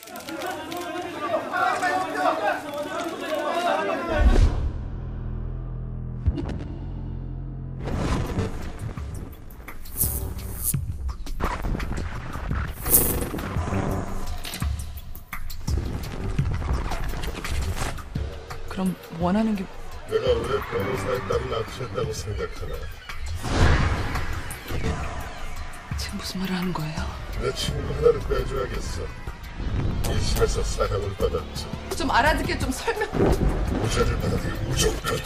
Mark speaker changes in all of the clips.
Speaker 1: 그럼 원하는 게...
Speaker 2: 내가 왜 변호사의 딸을 납치했다고 생각하나?
Speaker 1: 지금 무슨 말을 하는 거예요?
Speaker 2: 내 친구 하나를 빼줘야겠어. 이 집에서 사형을 받았지.
Speaker 1: 좀 알아듣게 좀 설명...
Speaker 2: 무죄를 받아들여 무조건.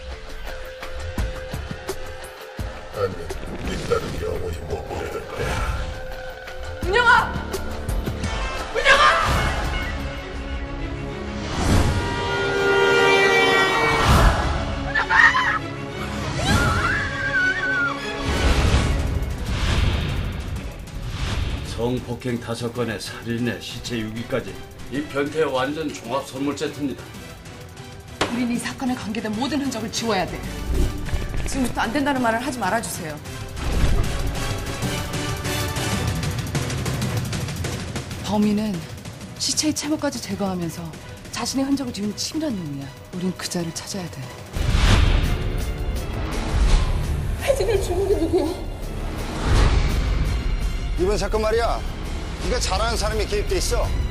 Speaker 2: 아니, 네 딸은 영원히 못 보내는 거야.
Speaker 1: 은영아! 은영아!
Speaker 3: 성폭행 5건에 살인에 시체 유기까지 이 변태의 완전 종합 선물 세트입니다.
Speaker 1: 우린 이 사건에 관계된 모든 흔적을 지워야 돼. 지금부터 안 된다는 말을 하지 말아주세요. 범인은 시체의 채모까지 제거하면서 자신의 흔적을 지운 치밀한 놈이야. 우린 그자를 찾아야 돼. 혜진을 죽인 게 누구야?
Speaker 4: 이번 사건 말이야. 네가 잘 아는 사람이 개입돼 있어.